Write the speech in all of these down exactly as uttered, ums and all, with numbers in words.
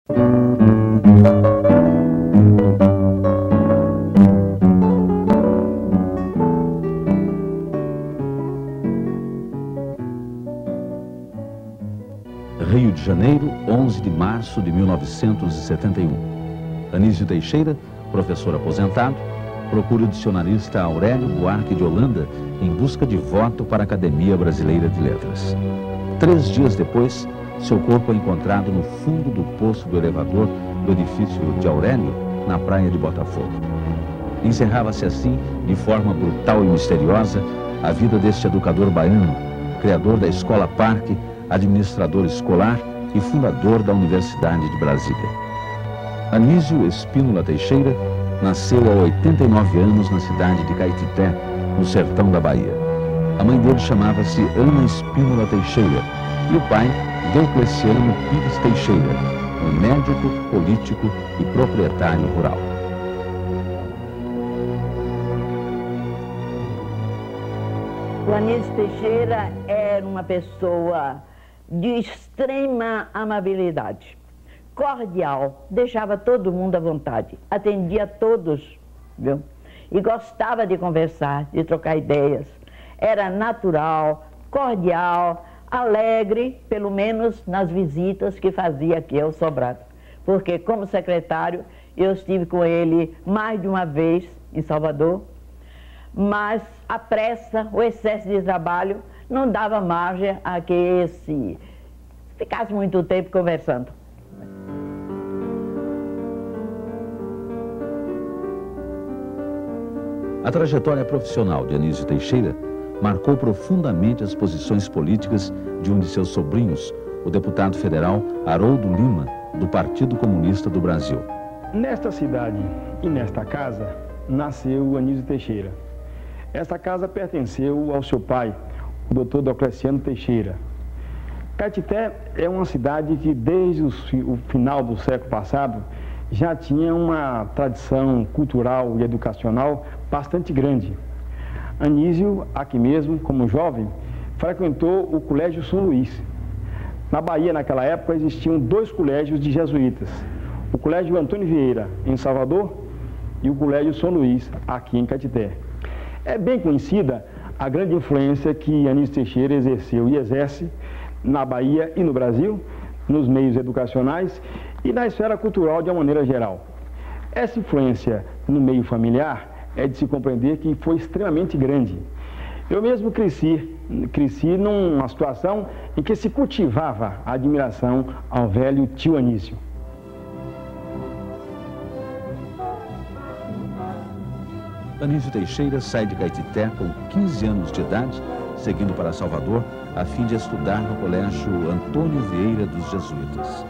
Rio de Janeiro, onze de março de mil novecentos e setenta e um. Anísio Teixeira, professor aposentado, procura o dicionarista Aurélio Buarque de Holanda em busca de voto para a Academia Brasileira de Letras. Três dias depois, seu corpo é encontrado no fundo do poço do elevador do edifício de Aurélio, na praia de Botafogo. Encerrava-se assim, de forma brutal e misteriosa, a vida deste educador baiano, criador da Escola Parque, administrador escolar e fundador da Universidade de Brasília. Anísio Espínola Teixeira nasceu há oitenta e nove anos na cidade de Caetité, no sertão da Bahia. A mãe dele chamava-se Ana Espínola Teixeira e o pai, Deocleciano Pires Teixeira, um médico, político e proprietário rural. O Anísio Teixeira era uma pessoa de extrema amabilidade, cordial, deixava todo mundo à vontade, atendia a todos, viu? E gostava de conversar, de trocar ideias. Era natural, cordial, alegre, pelo menos nas visitas que fazia aqui ao Sobrado. Porque, como secretário, eu estive com ele mais de uma vez em Salvador, mas a pressa, o excesso de trabalho não dava margem a que esse ficasse muito tempo conversando. A trajetória profissional de Anísio Teixeira marcou profundamente as posições políticas de um de seus sobrinhos, o deputado federal Haroldo Lima, do Partido Comunista do Brasil. Nesta cidade e nesta casa nasceu Anísio Teixeira. Esta casa pertenceu ao seu pai, o doutor Deocleciano Teixeira. Caetité é uma cidade que desde o final do século passado já tinha uma tradição cultural e educacional bastante grande. Anísio, aqui mesmo, como jovem, frequentou o Colégio São Luís. Na Bahia, naquela época, existiam dois colégios de jesuítas. O Colégio Antônio Vieira, em Salvador, e o Colégio São Luís, aqui em Caetité. É bem conhecida a grande influência que Anísio Teixeira exerceu e exerce na Bahia e no Brasil, nos meios educacionais e na esfera cultural de uma maneira geral. Essa influência no meio familiar é de se compreender que foi extremamente grande. Eu mesmo cresci, cresci numa situação em que se cultivava a admiração ao velho tio Anísio. Anísio Teixeira sai de Caetité com quinze anos de idade, seguindo para Salvador, a fim de estudar no Colégio Antônio Vieira dos Jesuítas.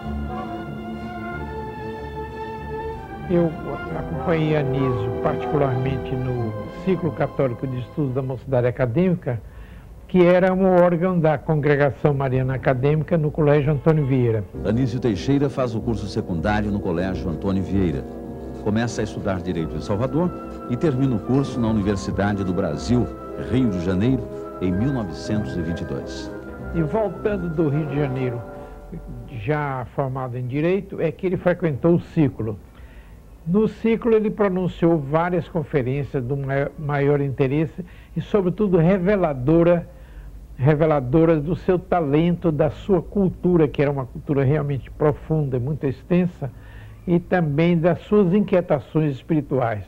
Eu acompanhei Anísio particularmente no Ciclo Católico de Estudos da Mocidade Acadêmica, que era um órgão da Congregação Mariana Acadêmica no Colégio Antônio Vieira. Anísio Teixeira faz o curso secundário no Colégio Antônio Vieira. Começa a estudar Direito em Salvador e termina o curso na Universidade do Brasil, Rio de Janeiro, em mil novecentos e vinte e dois. E voltando do Rio de Janeiro, já formado em Direito, é que ele frequentou o Ciclo. No Ciclo ele pronunciou várias conferências do maior interesse e, sobretudo, reveladora, reveladoras do seu talento, da sua cultura, que era uma cultura realmente profunda e muito extensa, e também das suas inquietações espirituais.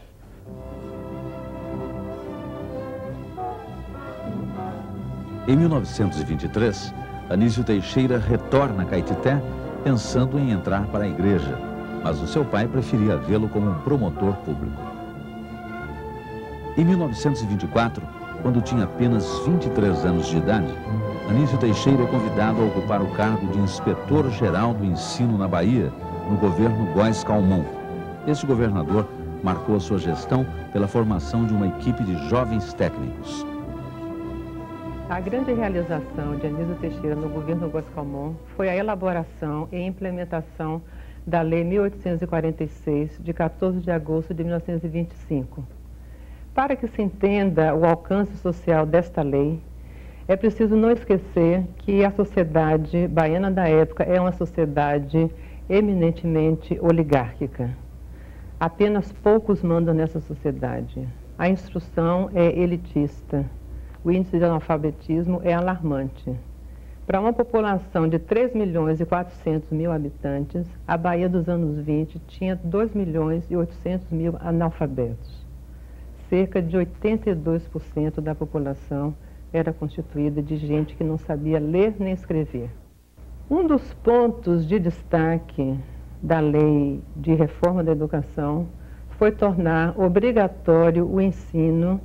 Em mil novecentos e vinte e três, Anísio Teixeira retorna a Caetité pensando em entrar para a igreja, mas o seu pai preferia vê-lo como um promotor público. Em mil novecentos e vinte e quatro, quando tinha apenas vinte e três anos de idade, Anísio Teixeira é convidado a ocupar o cargo de inspetor-geral do ensino na Bahia, no governo Góes Calmon. Este governador marcou a sua gestão pela formação de uma equipe de jovens técnicos. A grande realização de Anísio Teixeira no governo Góes Calmon foi a elaboração e implementação da Lei mil oitocentos e quarenta e seis, de quatorze de agosto de mil novecentos e vinte e cinco. Para que se entenda o alcance social desta lei, é preciso não esquecer que a sociedade baiana da época é uma sociedade eminentemente oligárquica. Apenas poucos mandam nessa sociedade. A instrução é elitista. O índice de analfabetismo é alarmante. Para uma população de três milhões e quatrocentos mil habitantes, a Bahia dos anos vinte tinha dois milhões e oitocentos mil analfabetos. Cerca de oitenta e dois por cento da população era constituída de gente que não sabia ler nem escrever. Um dos pontos de destaque da Lei de Reforma da Educação foi tornar obrigatório o ensino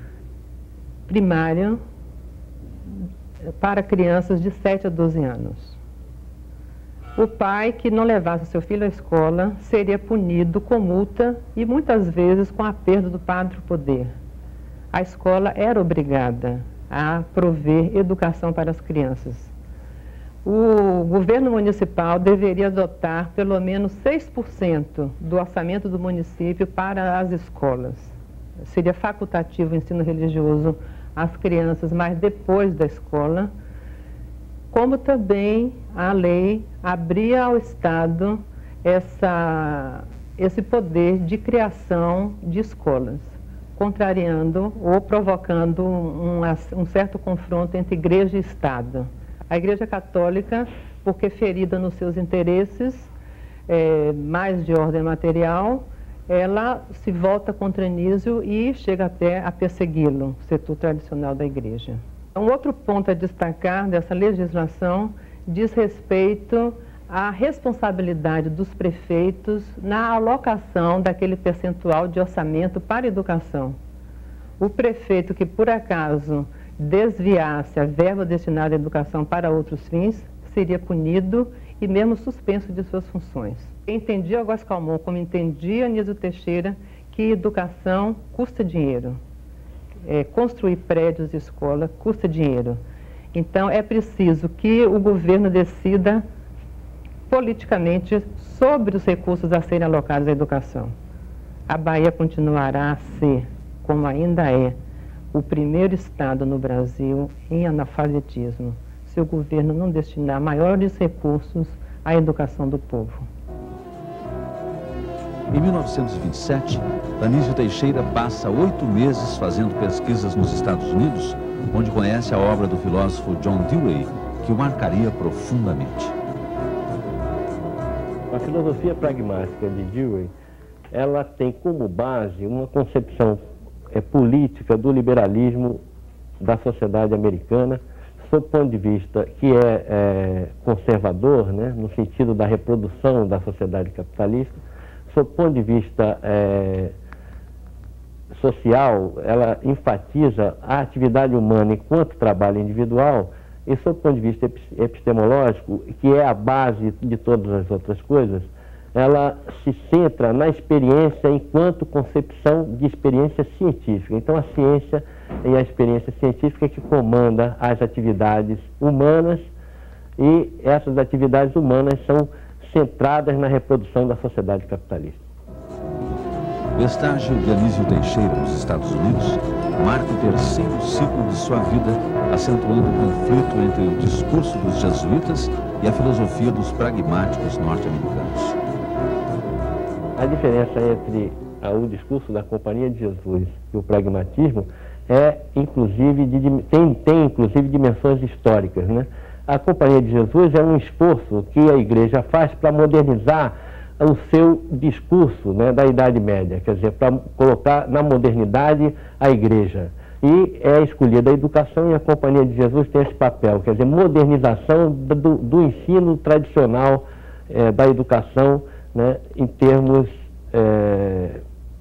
primário para crianças de sete a doze anos. O pai que não levasse seu filho à escola seria punido com multa e muitas vezes com a perda do pátrio poder. A escola era obrigada a prover educação para as crianças. O governo municipal deveria adotar pelo menos seis por cento do orçamento do município para as escolas. Seria facultativo o ensino religioso às crianças, mas depois da escola, como também a lei abria ao Estado essa, esse poder de criação de escolas, contrariando ou provocando um, um certo confronto entre igreja e Estado. A Igreja Católica, porque ferida nos seus interesses, é, mais de ordem material, ela se volta contra Anísio e chega até a persegui-lo, o setor tradicional da Igreja. Um outro ponto a destacar dessa legislação diz respeito à responsabilidade dos prefeitos na alocação daquele percentual de orçamento para a educação. O prefeito que, por acaso, desviasse a verba destinada à educação para outros fins, seria punido e mesmo suspenso de suas funções. Entendia Góes Calmon, como entendia Anísio Teixeira, que educação custa dinheiro. É, construir prédios de escola custa dinheiro. Então, é preciso que o governo decida politicamente sobre os recursos a serem alocados à educação. A Bahia continuará a ser, como ainda é, o primeiro estado no Brasil em analfabetismo, se o governo não destinar maiores recursos à educação do povo. Em mil novecentos e vinte e sete, Anísio Teixeira passa oito meses fazendo pesquisas nos Estados Unidos, onde conhece a obra do filósofo John Dewey, que o marcaria profundamente. A filosofia pragmática de Dewey, ela tem como base uma concepção é, política do liberalismo da sociedade americana, sob o ponto de vista que é, é conservador, né, no sentido da reprodução da sociedade capitalista. Sob o ponto de vista é, social, ela enfatiza a atividade humana enquanto trabalho individual, e sob o ponto de vista epistemológico, que é a base de todas as outras coisas, ela se centra na experiência enquanto concepção de experiência científica. Então, a ciência e a experiência científica que comanda as atividades humanas, e essas atividades humanas são centradas na reprodução da sociedade capitalista. O estágio de Anísio Teixeira nos Estados Unidos marca o terceiro ciclo de sua vida, acentuando o conflito entre o discurso dos jesuítas e a filosofia dos pragmáticos norte-americanos. A diferença entre o discurso da Companhia de Jesus e o pragmatismo é, inclusive, de, tem, tem inclusive dimensões históricas, né? A Companhia de Jesus é um esforço que a Igreja faz para modernizar o seu discurso, né, da Idade Média, quer dizer, para colocar na modernidade a Igreja. E é escolhida a educação, e a Companhia de Jesus tem esse papel, quer dizer, modernização do, do ensino tradicional é, da educação, né, em termos, é,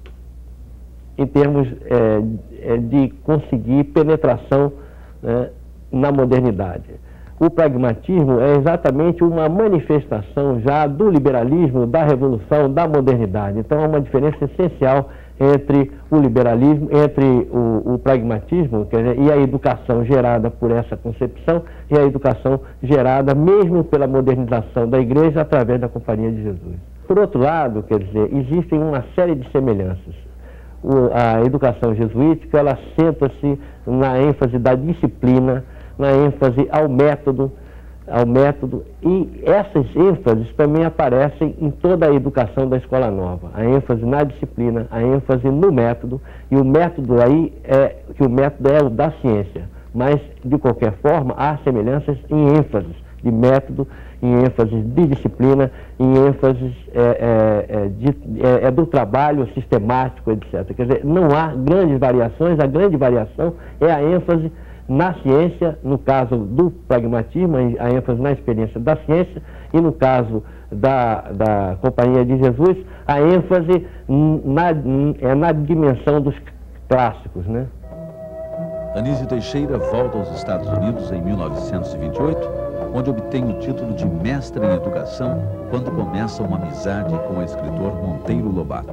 em termos é, de conseguir penetração, né, na modernidade. O pragmatismo é exatamente uma manifestação já do liberalismo, da revolução, da modernidade. Então, há uma diferença essencial entre o liberalismo, entre o, o pragmatismo, quer dizer, e a educação gerada por essa concepção, e a educação gerada mesmo pela modernização da Igreja através da Companhia de Jesus. Por outro lado, quer dizer, existem uma série de semelhanças. O, a educação jesuítica, ela senta-se na ênfase da disciplina, na ênfase ao método, ao método, e essas ênfases também aparecem em toda a educação da Escola Nova. A ênfase na disciplina, a ênfase no método, e o método aí é que o método é o da ciência, mas de qualquer forma há semelhanças em ênfases de método, em ênfases de disciplina, em ênfases é, é, de, é, é do trabalho sistemático, etcétera. Quer dizer, não há grandes variações, a grande variação é a ênfase na ciência, no caso do pragmatismo, a ênfase na experiência da ciência, e no caso da, da Companhia de Jesus, a ênfase na, é na dimensão dos clássicos, né? Anísio Teixeira volta aos Estados Unidos em mil novecentos e vinte e oito, onde obtém o título de mestre em educação quando começa uma amizade com o escritor Monteiro Lobato.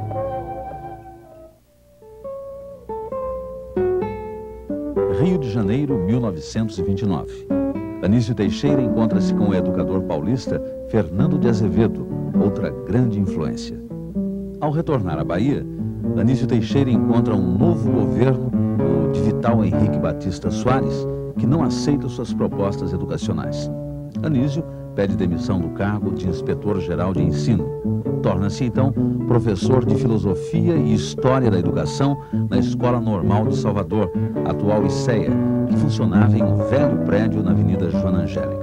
Rio de Janeiro, mil novecentos e vinte e nove. Anísio Teixeira encontra-se com o educador paulista Fernando de Azevedo, outra grande influência. Ao retornar à Bahia, Anísio Teixeira encontra um novo governo, o de Vital Henrique Batista Soares, que não aceita suas propostas educacionais. Anísio pede demissão do cargo de inspetor-geral de ensino. Torna-se, então, professor de Filosofia e História da Educação na Escola Normal de Salvador, atual I C E A, que funcionava em um velho prédio na Avenida Joana Angélica.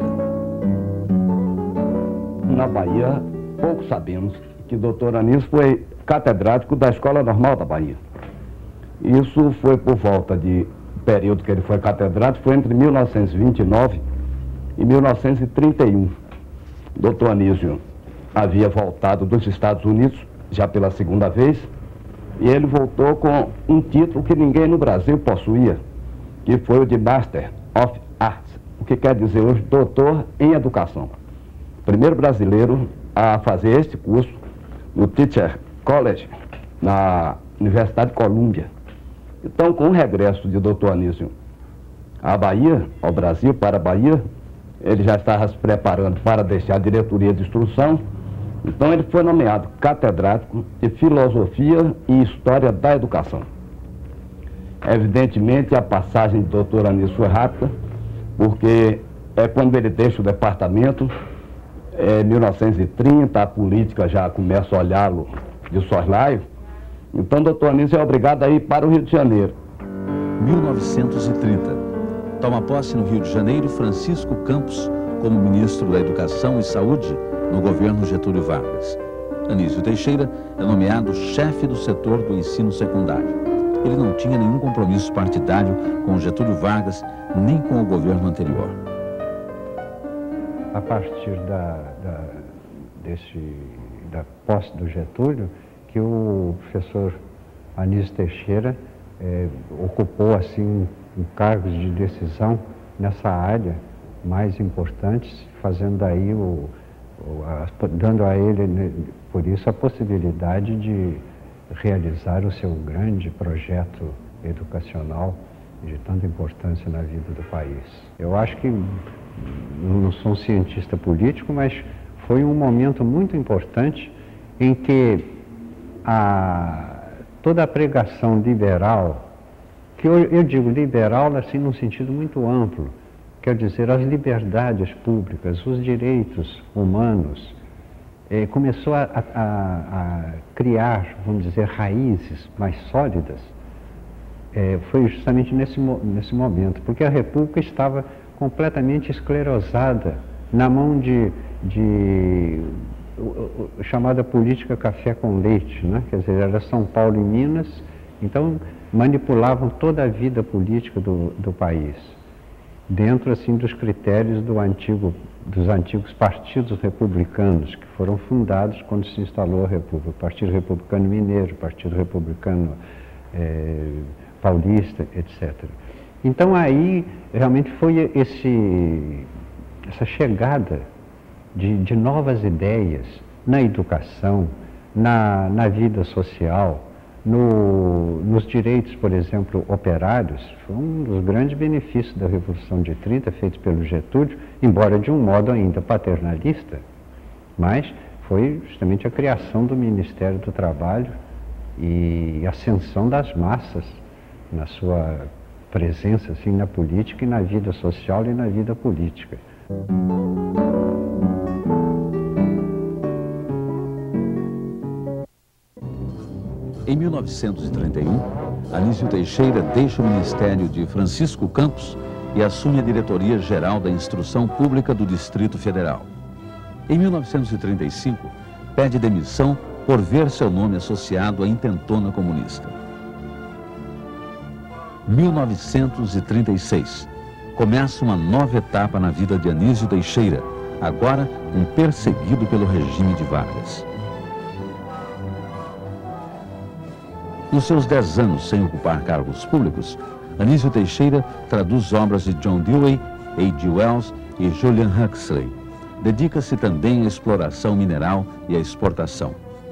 Na Bahia, pouco sabemos que o doutor Anísio foi catedrático da Escola Normal da Bahia. Isso foi por volta de período que ele foi catedrático, foi entre mil novecentos e vinte e nove e mil novecentos e trinta e um. Doutor Anísio havia voltado dos Estados Unidos, já pela segunda vez, e ele voltou com um título que ninguém no Brasil possuía, que foi o de Master of Arts, o que quer dizer hoje doutor em educação. Primeiro brasileiro a fazer este curso no Teacher College, na Universidade de Colômbia. Então, com o regresso de doutor Anísio à Bahia, ao Brasil, para a Bahia, ele já estava se preparando para deixar a diretoria de instrução. Então, ele foi nomeado catedrático de Filosofia e História da Educação. Evidentemente, a passagem do doutor Anísio foi rápida, porque é quando ele deixa o departamento, em mil novecentos e trinta, a política já começa a olhá-lo de soslaio. Então, doutor Anísio é obrigado a ir para o Rio de Janeiro. mil novecentos e trinta. Toma posse no Rio de Janeiro Francisco Campos como ministro da Educação e Saúde no governo Getúlio Vargas. Anísio Teixeira é nomeado chefe do setor do ensino secundário. Ele não tinha nenhum compromisso partidário com Getúlio Vargas, nem com o governo anterior. A partir da, da, desse, da posse do Getúlio, que o professor Anísio Teixeira eh, ocupou assim cargos de decisão nessa área mais importantes, fazendo aí o, o a, dando a ele, né, por isso, a possibilidade de realizar o seu grande projeto educacional de tanta importância na vida do país. Eu acho que, não sou um cientista político, mas foi um momento muito importante em que a, toda a pregação liberal, que eu, eu digo liberal assim num sentido muito amplo, quer dizer, as liberdades públicas, os direitos humanos, eh, começou a, a, a criar, vamos dizer, raízes mais sólidas, eh, foi justamente nesse, nesse momento, porque a República estava completamente esclerosada na mão de, de chamada política café com leite, né? Quer dizer, era São Paulo e Minas, então manipulavam toda a vida política do, do país, dentro assim dos critérios do antigo, dos antigos partidos republicanos que foram fundados quando se instalou a República, o Partido Republicano Mineiro, o Partido Republicano eh, Paulista, etcétera. Então aí realmente foi esse, essa chegada de, de novas ideias na educação, na, na vida social, no, nos direitos, por exemplo, operários. Foi um dos grandes benefícios da Revolução de trinta, feito pelo Getúlio, embora de um modo ainda paternalista, mas foi justamente a criação do Ministério do Trabalho e a ascensão das massas na sua presença assim, na política e na vida social e na vida política. Em mil novecentos e trinta e um, Anísio Teixeira deixa o ministério de Francisco Campos e assume a diretoria geral da Instrução Pública do Distrito Federal. Em mil novecentos e trinta e cinco, pede demissão por ver seu nome associado à intentona comunista. mil novecentos e trinta e seis, começa uma nova etapa na vida de Anísio Teixeira, agora um perseguido pelo regime de Vargas. Nos seus dez anos sem ocupar cargos públicos, Anísio Teixeira traduz obras de John Dewey, A G Wells e Julian Huxley. Dedica-se também à exploração mineral e à exportação.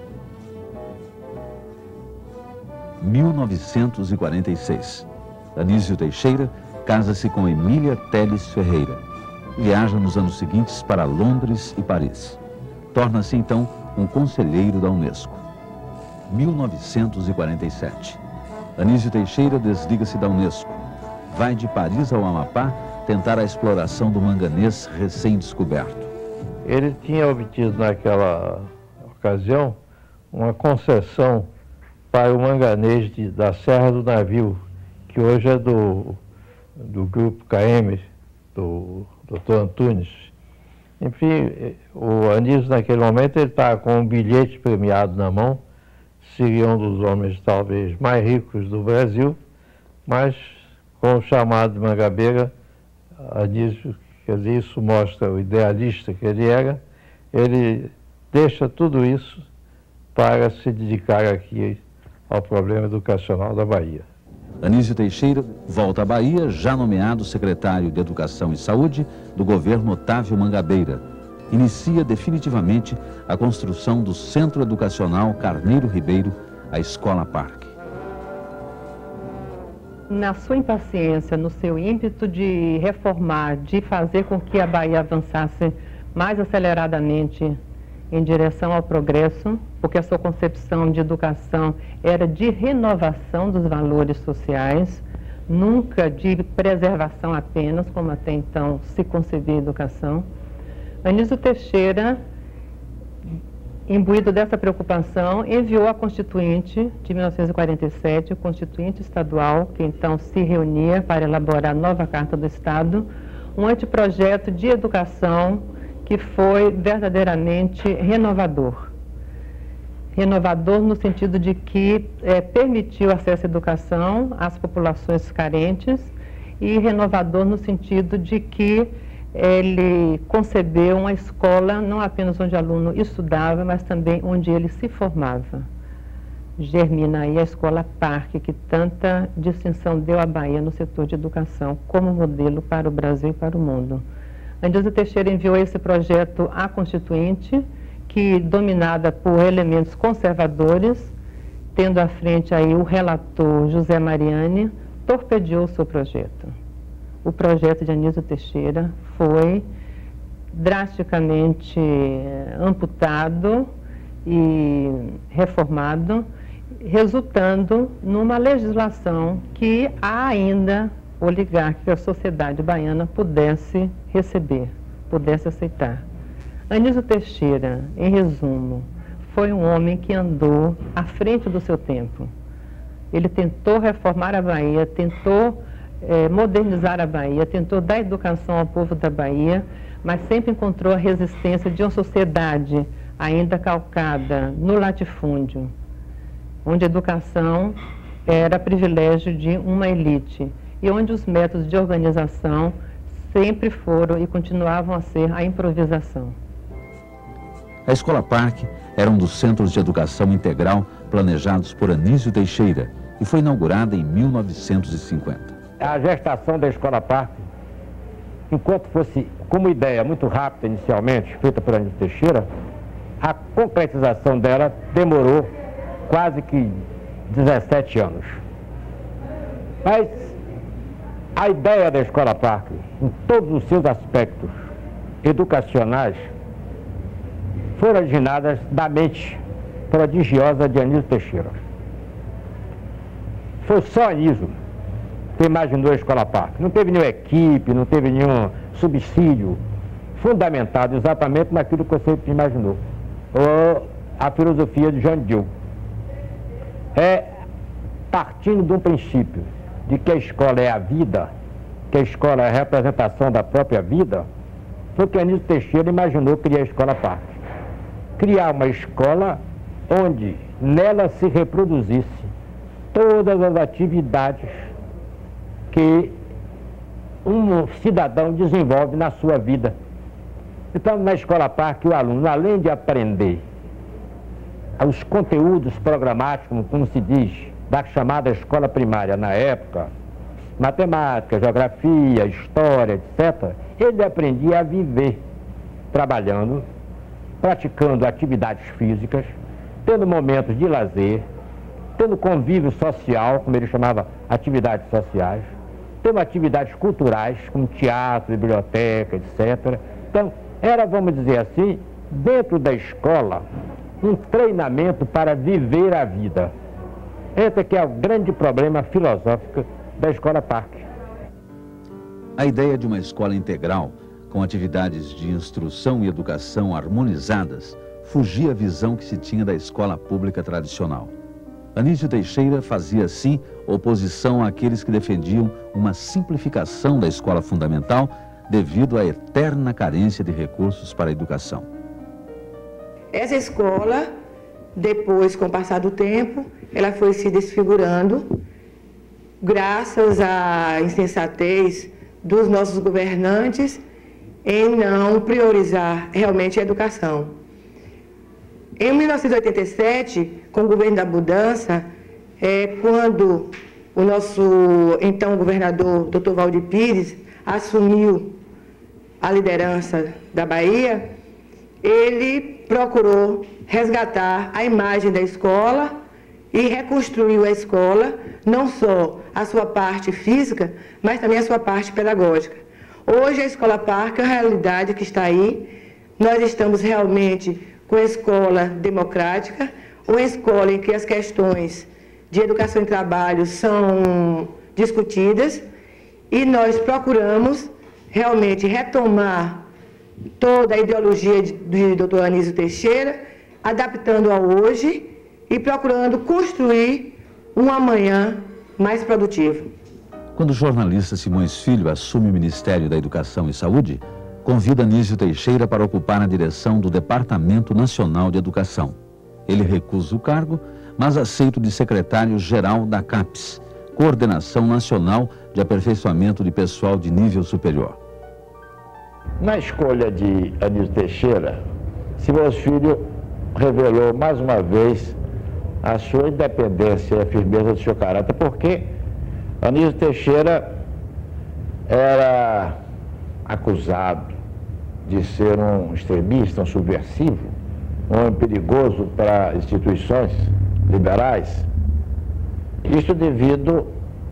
mil novecentos e quarenta e seis. Anísio Teixeira casa-se com Emília Teles Ferreira. Viaja nos anos seguintes para Londres e Paris. Torna-se então um conselheiro da Unesco. mil novecentos e quarenta e sete. Anísio Teixeira desliga-se da Unesco. Vai de Paris ao Amapá tentar a exploração do manganês recém-descoberto. Ele tinha obtido naquela ocasião uma concessão para o manganês de, da Serra do Navio, que hoje é do, do grupo K M, do doutor Antunes. Enfim, o Anísio naquele momento ele estava com um bilhete premiado na mão, seria um dos homens talvez mais ricos do Brasil, mas com o chamado de Mangabeira, Anísio, quer dizer, isso mostra o idealista que ele era, ele deixa tudo isso para se dedicar aqui ao problema educacional da Bahia. Anísio Teixeira volta à Bahia, já nomeado secretário de Educação e Saúde do governo Otávio Mangabeira. Inicia definitivamente a construção do Centro Educacional Carneiro Ribeiro, a Escola Parque. Na sua impaciência, no seu ímpeto de reformar, de fazer com que a Bahia avançasse mais aceleradamente em direção ao progresso, porque a sua concepção de educação era de renovação dos valores sociais, nunca de preservação apenas, como até então se concebia a educação. Anísio Teixeira, imbuído dessa preocupação, enviou a Constituinte de mil novecentos e quarenta e sete, o Constituinte Estadual, que então se reunia para elaborar a nova Carta do Estado, um anteprojeto de educação que foi verdadeiramente renovador. Renovador no sentido de que é, permitiu acesso à educação às populações carentes e renovador no sentido de que ele concebeu uma escola não apenas onde o aluno estudava, mas também onde ele se formava. Germina aí a Escola Parque, que tanta distinção deu à Bahia no setor de educação como modelo para o Brasil e para o mundo. Anísio Teixeira enviou esse projeto à Constituinte, que, dominada por elementos conservadores, tendo à frente aí o relator José Mariani, torpedeou o seu projeto. O projeto de Anísio Teixeira foi drasticamente amputado e reformado, resultando numa legislação que a ainda oligárquica a sociedade baiana pudesse receber, pudesse aceitar. Anísio Teixeira, em resumo, foi um homem que andou à frente do seu tempo. Ele tentou reformar a Bahia, tentou eh, modernizar a Bahia, tentou dar educação ao povo da Bahia, mas sempre encontrou a resistência de uma sociedade ainda calcada no latifúndio, onde a educação era privilégio de uma elite e onde os métodos de organização sempre foram e continuavam a ser a improvisação. A Escola Parque era um dos centros de educação integral planejados por Anísio Teixeira e foi inaugurada em mil novecentos e cinquenta. A gestação da Escola Parque, enquanto fosse como ideia muito rápida inicialmente, feita por Anísio Teixeira, a concretização dela demorou quase que dezessete anos. Mas a ideia da Escola Parque, em todos os seus aspectos educacionais, foram originadas da mente prodigiosa de Anísio Teixeira. Foi só Anísio que imaginou a Escola Parque. Não teve nenhuma equipe, não teve nenhum subsídio fundamentado exatamente naquilo que você imaginou, ou a filosofia de Jean Dieu. É partindo de um princípio de que a escola é a vida, que a escola é a representação da própria vida, foi que Anísio Teixeira imaginou criar a Escola Parque. Criar uma escola onde nela se reproduzisse todas as atividades que um cidadão desenvolve na sua vida. Então, na Escola Parque, o aluno, além de aprender os conteúdos programáticos, como se diz, da chamada escola primária na época, matemática, geografia, história, etcétera, ele aprendia a viver trabalhando, praticando atividades físicas, tendo momentos de lazer, tendo convívio social, como ele chamava atividades sociais, tendo atividades culturais, como teatro, biblioteca, etcétera. Então, era, vamos dizer assim, dentro da escola, um treinamento para viver a vida. Esse que é o grande problema filosófico da Escola Parque. A ideia de uma escola integral, com atividades de instrução e educação harmonizadas, fugia à visão que se tinha da escola pública tradicional. Anísio Teixeira fazia, sim, oposição àqueles que defendiam uma simplificação da escola fundamental devido à eterna carência de recursos para a educação. Essa escola, depois, com o passar do tempo, ela foi se desfigurando, graças à insensatez dos nossos governantes em não priorizar realmente a educação. Em mil novecentos e oitenta e sete, com o governo da mudança, é, quando o nosso então governador, doutor Valdir Pires, assumiu a liderança da Bahia, ele procurou resgatar a imagem da escola e reconstruiu a escola, não só a sua parte física, mas também a sua parte pedagógica. Hoje a Escola Parque é a realidade que está aí. Nós estamos realmente com a escola democrática, uma escola em que as questões de educação e trabalho são discutidas, e nós procuramos realmente retomar toda a ideologia de, de doutor Anísio Teixeira, adaptando a hoje e procurando construir um amanhã mais produtivo. Quando o jornalista Simões Filho assume o Ministério da Educação e Saúde, convida Anísio Teixeira para ocupar a direção do Departamento Nacional de Educação. Ele recusa o cargo, mas aceita o de secretário-geral da CAPES, Coordenação Nacional de Aperfeiçoamento de Pessoal de Nível Superior. Na escolha de Anísio Teixeira, Simões Filho revelou mais uma vez a sua independência e a firmeza do seu caráter, porque Anísio Teixeira era acusado de ser um extremista, um subversivo, um homem perigoso para instituições liberais. Isso devido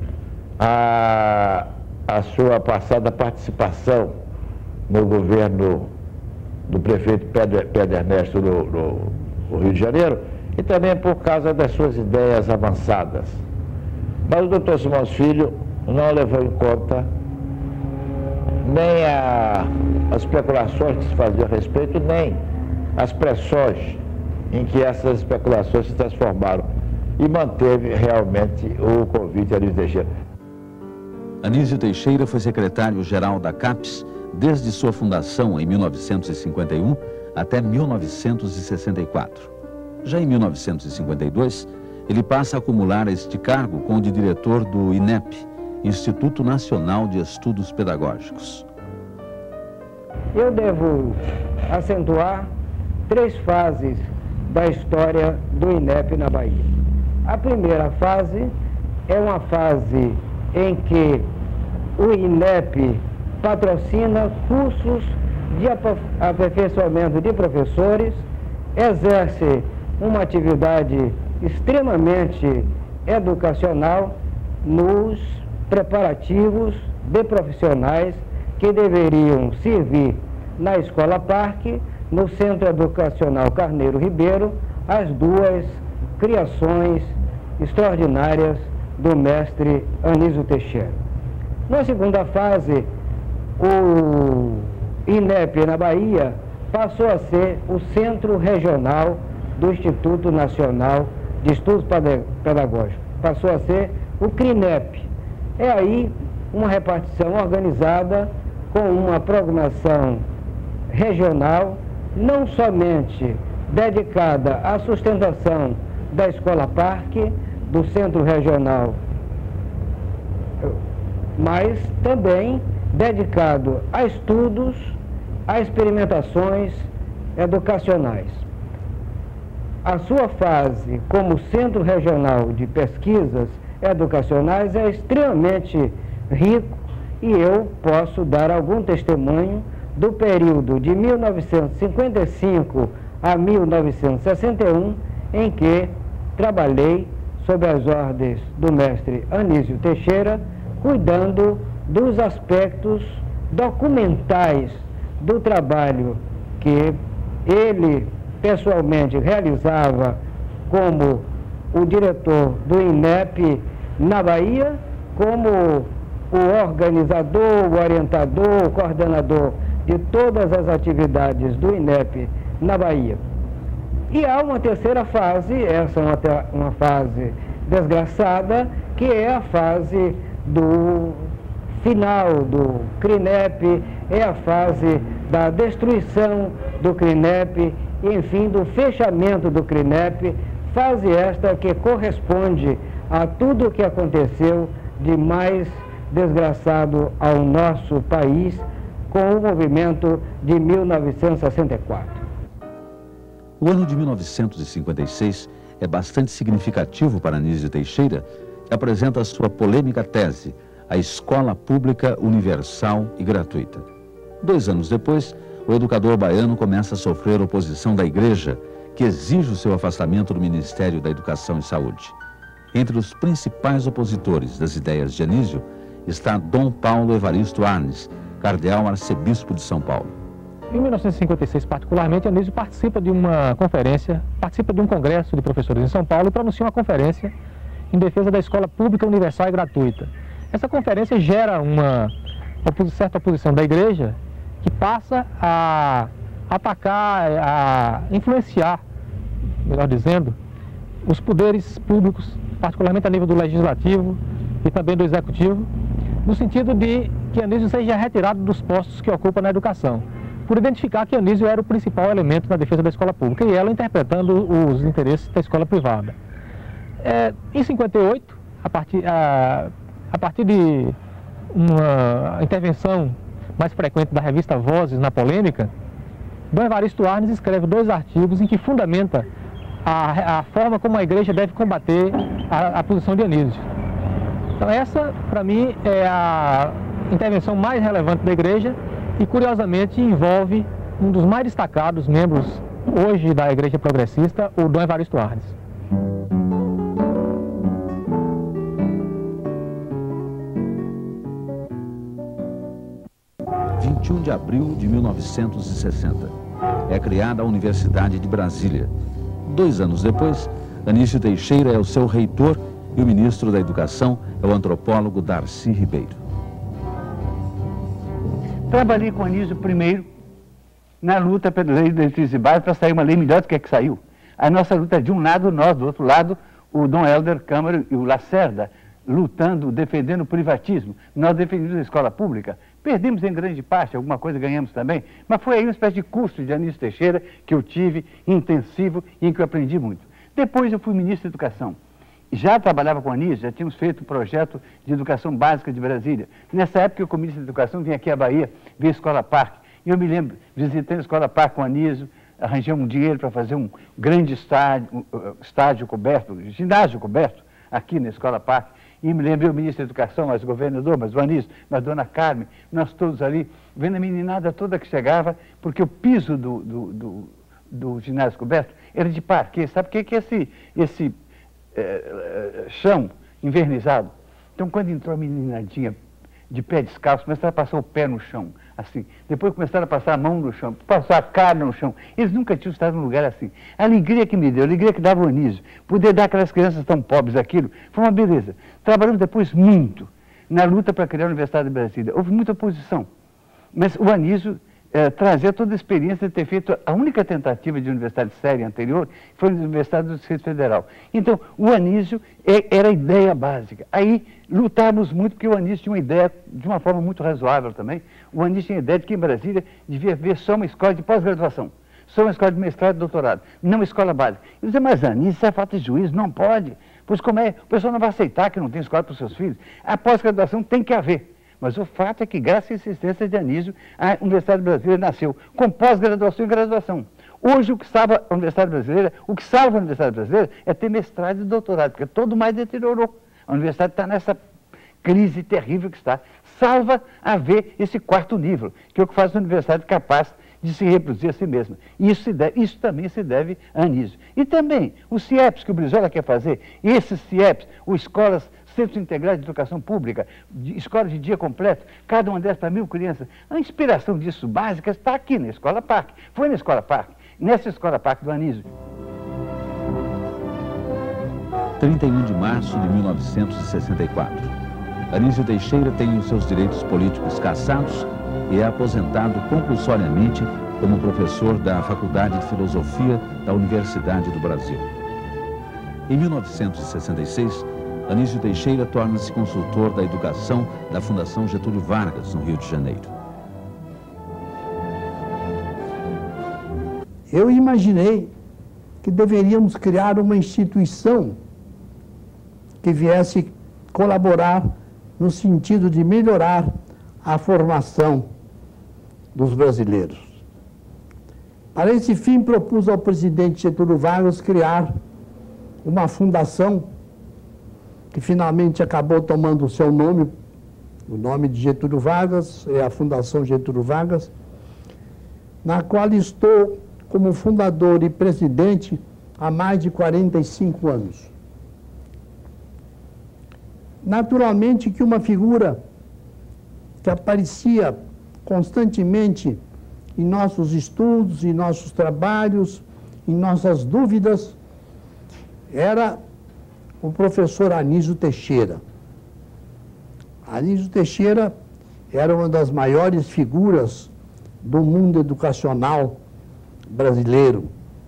à a, a sua passada participação no governo do prefeito Pedro, Pedro Ernesto no, no, no Rio de Janeiro, e também por causa das suas ideias avançadas. Mas o doutor Simões Filho não levou em conta nem a, as especulações que se faziam a respeito, nem as pressões em que essas especulações se transformaram, e manteve realmente o convite a Anísio Teixeira. Anísio Teixeira foi secretário-geral da CAPES desde sua fundação em mil novecentos e cinquenta e um até mil novecentos e sessenta e quatro. Já em mil novecentos e cinquenta e dois, ele passa a acumular este cargo com o de diretor do I N E P, Instituto Nacional de Estudos Pedagógicos. Eu devo acentuar três fases da história do I N E P na Bahia. A primeira fase é uma fase em que o I N E P patrocina cursos de aperfeiçoamento de professores, exerce uma atividade extremamente educacional nos preparativos de profissionais que deveriam servir na Escola Parque, no Centro Educacional Carneiro Ribeiro, as duas criações extraordinárias do mestre Anísio Teixeira. Na segunda fase, o INEP na Bahia passou a ser o Centro Regional do Instituto Nacional de Estudos Pedagógicos. Passou a ser o CRINEP. É aí uma repartição organizada com uma programação regional, não somente dedicada à sustentação da Escola Parque, do Centro Regional, mas também dedicado a estudos, a experimentações educacionais. A sua fase como Centro Regional de Pesquisas Educacionais é extremamente rico e eu posso dar algum testemunho do período de mil novecentos e cinquenta e cinco a mil novecentos e sessenta e um, em que trabalhei sob as ordens do mestre Anísio Teixeira, cuidando dos aspectos documentais do trabalho que ele pessoalmente realizava como o diretor do INEP na Bahia, como o organizador, o orientador, o coordenador de todas as atividades do INEP na Bahia. E há uma terceira fase, essa é uma, uma fase desgraçada, que é a fase do final do CRINEP, é a fase da destruição do CRINEP, enfim, do fechamento do CRINEP, fase esta que corresponde a tudo o que aconteceu de mais desgraçado ao nosso país com o movimento de mil novecentos e sessenta e quatro. O ano de mil novecentos e cinquenta e seis é bastante significativo para Anísio Teixeira, que apresenta a sua polêmica tese, a Escola Pública Universal e Gratuita. Dois anos depois, o educador baiano começa a sofrer oposição da Igreja, que exige o seu afastamento do Ministério da Educação e Saúde. Entre os principais opositores das ideias de Anísio está Dom Paulo Evaristo Arnes, cardeal arcebispo de São Paulo. Em mil novecentos e cinquenta e seis, particularmente, Anísio participa de uma conferência, participa de um congresso de professores em São Paulo e pronuncia uma conferência em defesa da escola pública universal e gratuita. Essa conferência gera uma certa oposição da Igreja que passa a atacar, a influenciar, melhor dizendo, os poderes públicos, particularmente a nível do Legislativo e também do Executivo, no sentido de que Anísio seja retirado dos postos que ocupa na educação, por identificar que Anísio era o principal elemento na defesa da escola pública e ela interpretando os interesses da escola privada. É, em cinquenta e oito, a partir, a, a partir de uma intervenção mais frequente da revista Vozes na polêmica, Dom Evaristo Arnes escreve dois artigos em que fundamenta a, a forma como a Igreja deve combater a, a posição de Anísio. Então essa, para mim, é a intervenção mais relevante da Igreja e, curiosamente, envolve um dos mais destacados membros hoje da Igreja Progressista, o Dom Evaristo Arnes. vinte e um de abril de mil novecentos e sessenta. É criada a Universidade de Brasília. Dois anos depois, Anísio Teixeira é o seu reitor e o ministro da Educação é o antropólogo Darcy Ribeiro. Trabalhei com Anísio primeiro na luta pela lei de diretrizes e bases para sair uma lei melhor do que a que saiu. A nossa luta é de um lado, nós do outro lado, o Dom Helder Câmara e o Lacerda, lutando, defendendo o privatismo. Nós defendemos a escola pública. Perdemos em grande parte, alguma coisa ganhamos também, mas foi aí uma espécie de curso de Anísio Teixeira que eu tive, intensivo, e em que eu aprendi muito. Depois eu fui ministro da Educação. Já trabalhava com a Anísio, já tínhamos feito o projeto de educação básica de Brasília. Nessa época, eu, como ministro da Educação, vim aqui à Bahia ver a Escola Parque. E eu me lembro, visitando a Escola Parque com a Anísio, arranjamos um dinheiro para fazer um grande estádio, um, uh, estádio coberto, ginásio coberto, aqui na Escola Parque. E me lembro, eu, ministro da Educação, mas o governador, mas o Anísio, mas a dona Carmen, nós todos ali, vendo a meninada toda que chegava, porque o piso do, do, do, do ginásio coberto era de parquet. Sabe o que, que é esse, esse é, chão invernizado? Então, quando entrou a meninadinha de pé descalço, começaram a passar o pé no chão, assim. Depois começaram a passar a mão no chão, passar a cara no chão. Eles nunca tinham estado num lugar assim. A alegria que me deu, a alegria que dava o Anísio, poder dar aquelas crianças tão pobres aquilo, foi uma beleza. Trabalhamos depois muito na luta para criar a Universidade de Brasília. Houve muita oposição, mas o Anísio é, trazer toda a experiência de ter feito a única tentativa de universidade séria anterior, que foi na Universidade do Distrito Federal. Então, o Anísio é, era a ideia básica. Aí, lutávamos muito, porque o Anísio tinha uma ideia, de uma forma muito razoável também, o Anísio tinha a ideia de que em Brasília devia haver só uma escola de pós-graduação, só uma escola de mestrado e doutorado, não uma escola básica. Eu dizia, mas Anísio, isso é falta de juízo, não pode. Pois como é? O pessoal não vai aceitar que não tem escola para os seus filhos. A pós-graduação tem que haver. Mas o fato é que, graças à insistência de Anísio, a Universidade Brasileira nasceu com pós-graduação e graduação. Hoje, o que salva a Universidade Brasileira, o que salva a Universidade Brasileira é ter mestrado e doutorado, porque todo mais deteriorou. A universidade está nessa crise terrível que está. Salva haver esse quarto nível, que é o que faz a universidade capaz de se reproduzir a si mesma. Isso, se deve, isso também se deve a Anísio. E também os CIEPs que o Brizola quer fazer, esses CIEPs, ou escolas, Centros Integrados de Educação Pública, de, escolas de dia completo, cada uma dessas para mil crianças. A inspiração disso básica está aqui na Escola Parque. Foi na Escola Parque, nessa Escola Parque do Anísio. trinta e um de março de mil novecentos e sessenta e quatro. Anísio Teixeira tem os seus direitos políticos cassados e é aposentado compulsoriamente como professor da Faculdade de Filosofia da Universidade do Brasil. Em mil novecentos e sessenta e seis, Anísio Teixeira torna-se consultor da educação da Fundação Getúlio Vargas, no Rio de Janeiro. Eu imaginei que deveríamos criar uma instituição que viesse colaborar no sentido de melhorar a formação dos brasileiros. Para esse fim, propus ao presidente Getúlio Vargas criar uma fundação que finalmente acabou tomando o seu nome, o nome de Getúlio Vargas, é a Fundação Getúlio Vargas, na qual estou como fundador e presidente há mais de quarenta e cinco anos. Naturalmente que uma figura que aparecia constantemente em nossos estudos, em nossos trabalhos, em nossas dúvidas, era o professor Anísio Teixeira. Anísio Teixeira era uma das maiores figuras do mundo educacional brasileiro,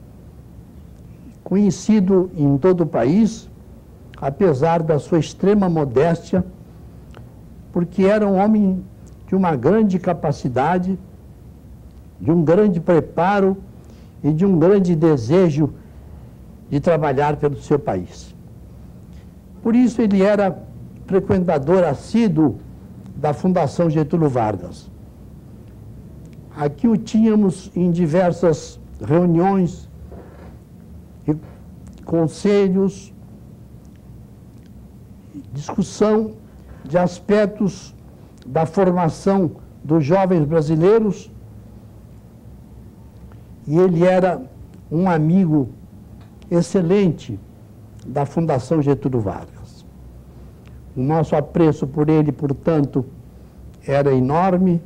conhecido em todo o país, apesar da sua extrema modéstia, porque era um homem de uma grande capacidade, de um grande preparo e de um grande desejo de trabalhar pelo seu país. Por isso ele era frequentador assíduo da Fundação Getúlio Vargas. Aqui o tínhamos em diversas reuniões, e conselhos, discussão de aspectos da formação dos jovens brasileiros, e ele era um amigo excelente da Fundação Getúlio Vargas. O nosso apreço por ele, portanto, era enorme,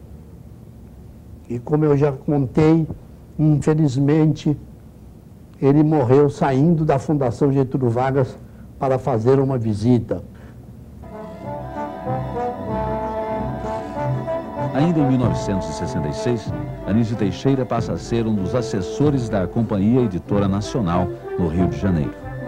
e como eu já contei, infelizmente, ele morreu saindo da Fundação Getúlio Vargas para fazer uma visita. Ainda em mil novecentos e sessenta e seis, Anísio Teixeira passa a ser um dos assessores da Companhia Editora Nacional, no Rio de Janeiro.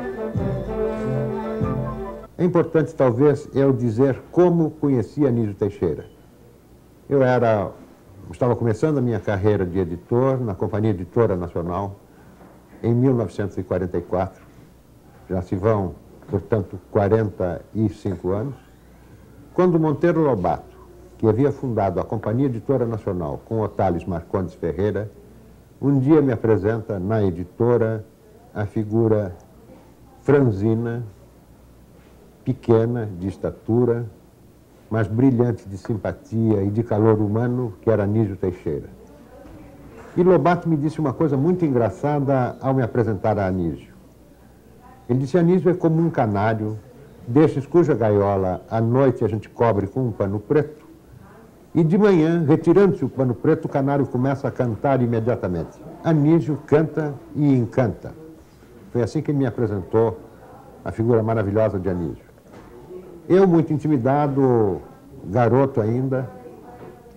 É importante, talvez, eu dizer como conheci Anísio Teixeira. Eu era, estava começando a minha carreira de editor na Companhia Editora Nacional em mil novecentos e quarenta e quatro. Já se vão, portanto, quarenta e cinco anos. Quando Monteiro Lobato, que havia fundado a Companhia Editora Nacional com Otales Marcondes Ferreira, um dia me apresenta na editora a figura franzina, pequena, de estatura, mas brilhante de simpatia e de calor humano, que era Anísio Teixeira. E Lobato me disse uma coisa muito engraçada ao me apresentar a Anísio. Ele disse: Anísio é como um canário, desses cuja gaiola à noite a gente cobre com um pano preto, e de manhã, retirando-se o pano preto, o canário começa a cantar imediatamente. Anísio canta e encanta. Foi assim que ele me apresentou a figura maravilhosa de Anísio. Eu, muito intimidado, garoto ainda,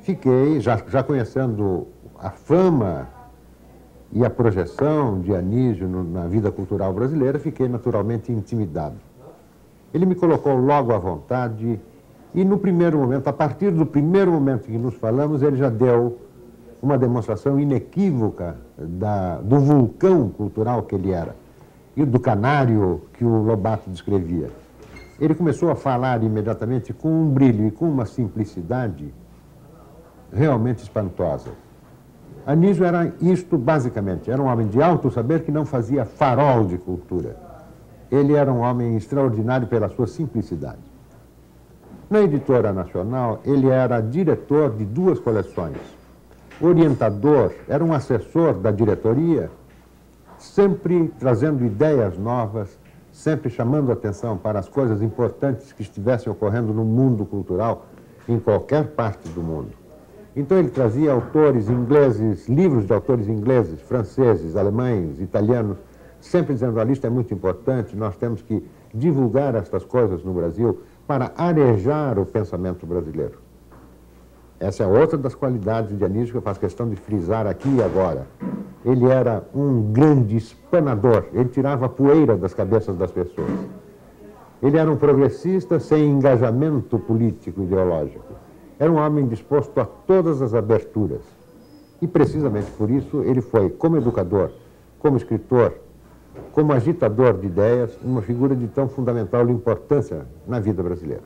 fiquei, já, já conhecendo a fama e a projeção de Anísio no, na vida cultural brasileira, fiquei naturalmente intimidado. Ele me colocou logo à vontade e no primeiro momento, a partir do primeiro momento em que nos falamos, ele já deu uma demonstração inequívoca da, do vulcão cultural que ele era e do canário que o Lobato descrevia. Ele começou a falar imediatamente com um brilho e com uma simplicidade realmente espantosa. Anísio era isto basicamente, era um homem de alto saber que não fazia farol de cultura. Ele era um homem extraordinário pela sua simplicidade. Na Editora Nacional, ele era diretor de duas coleções, orientador, era um assessor da diretoria, sempre trazendo ideias novas, sempre chamando atenção para as coisas importantes que estivessem ocorrendo no mundo cultural, em qualquer parte do mundo. Então ele trazia autores ingleses, livros de autores ingleses, franceses, alemães, italianos, sempre dizendo, a lista é muito importante, nós temos que divulgar estas coisas no Brasil para arejar o pensamento brasileiro. Essa é outra das qualidades de Anísio que eu faço questão de frisar aqui e agora. Ele era um grande espanador, ele tirava a poeira das cabeças das pessoas. Ele era um progressista sem engajamento político ideológico. Era um homem disposto a todas as aberturas. E precisamente por isso ele foi, como educador, como escritor, como agitador de ideias, uma figura de tão fundamental importância na vida brasileira.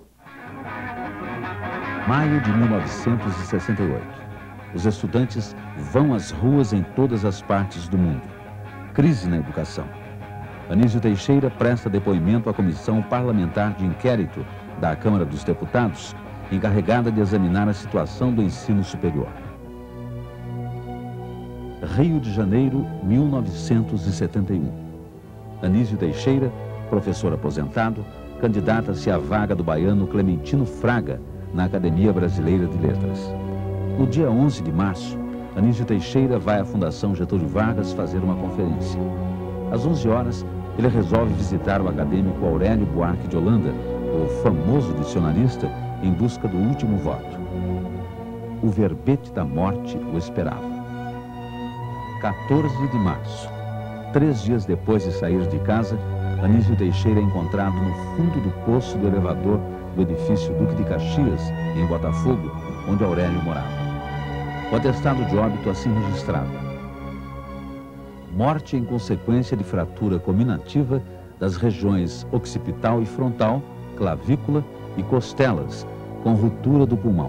Maio de mil novecentos e sessenta e oito. Os estudantes vão às ruas em todas as partes do mundo. Crise na educação. Anísio Teixeira presta depoimento à Comissão Parlamentar de Inquérito da Câmara dos Deputados, encarregada de examinar a situação do ensino superior. Rio de Janeiro, mil novecentos e setenta e um. Anísio Teixeira, professor aposentado, candidata-se à vaga do baiano Clementino Fraga na Academia Brasileira de Letras. No dia onze de março, Anísio Teixeira vai à Fundação Getúlio Vargas fazer uma conferência. Às onze horas, ele resolve visitar o acadêmico Aurélio Buarque de Holanda, o famoso dicionarista, em busca do último voto. O verbete da morte o esperava. quatorze de março. Três dias depois de sair de casa, Anísio Teixeira é encontrado no fundo do poço do elevador do edifício Duque de Caxias, em Botafogo, onde Aurélio morava. O atestado de óbito assim registrado: morte em consequência de fratura cominativa das regiões occipital e frontal, clavícula e costelas, com ruptura do pulmão.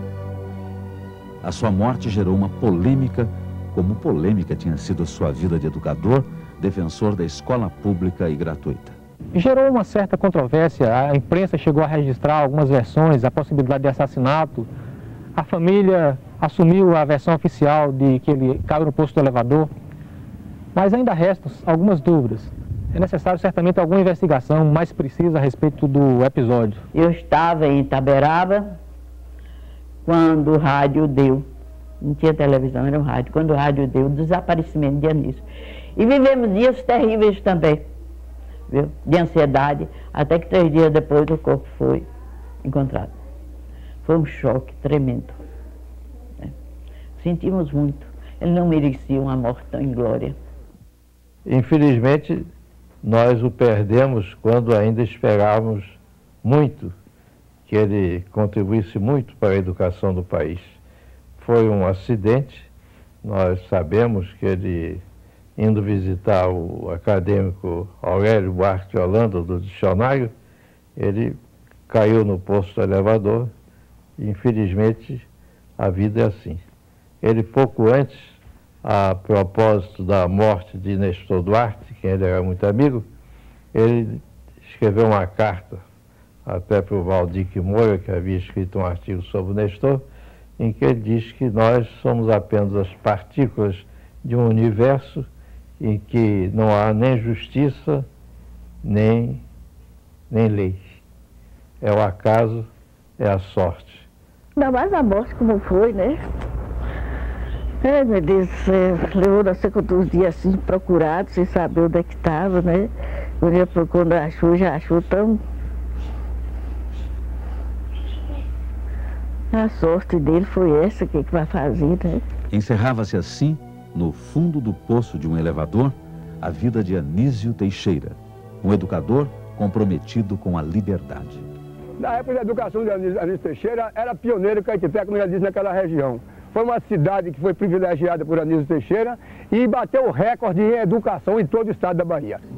A sua morte gerou uma polêmica, como polêmica tinha sido a sua vida de educador, defensor da escola pública e gratuita. Gerou uma certa controvérsia, a imprensa chegou a registrar algumas versões, a possibilidade de assassinato. A família assumiu a versão oficial de que ele caiu no posto do elevador, mas ainda restam algumas dúvidas. É necessário certamente alguma investigação mais precisa a respeito do episódio. Eu estava em Itaberaba quando o rádio deu, não tinha televisão, era um rádio, quando o rádio deu o desaparecimento de Anísio. E vivemos dias terríveis também, viu? De ansiedade, até que três dias depois o corpo foi encontrado. Foi um choque tremendo. Né? Sentimos muito. Ele não merecia uma morte tão inglória. Infelizmente, nós o perdemos quando ainda esperávamos muito que ele contribuísse muito para a educação do país. Foi um acidente, nós sabemos que ele, indo visitar o acadêmico Aurélio Buarque de Holanda, do dicionário, ele caiu no posto do elevador e, infelizmente, a vida é assim. Ele, pouco antes, a propósito da morte de Nestor Duarte, quem ele era muito amigo, ele escreveu uma carta até para o Valdir Moura, que havia escrito um artigo sobre o Nestor, em que ele diz que nós somos apenas as partículas de um universo em que não há nem justiça, nem, nem lei. É o acaso, é a sorte. Ainda mais a morte como foi, né? É, meu Deus do céu, levou não sei quantos dias assim procurado, sem saber onde é que estava, né? Quando, quando achou, já achou tão... A sorte dele foi essa, o que, que vai fazer, né? Encerrava-se assim, no fundo do poço de um elevador, a vida de Anísio Teixeira, um educador comprometido com a liberdade. Na época da educação de Anísio, Anísio Teixeira, era pioneiro em Caetité, como já disse, naquela região. Foi uma cidade que foi privilegiada por Anísio Teixeira e bateu o recorde em educação em todo o estado da Bahia.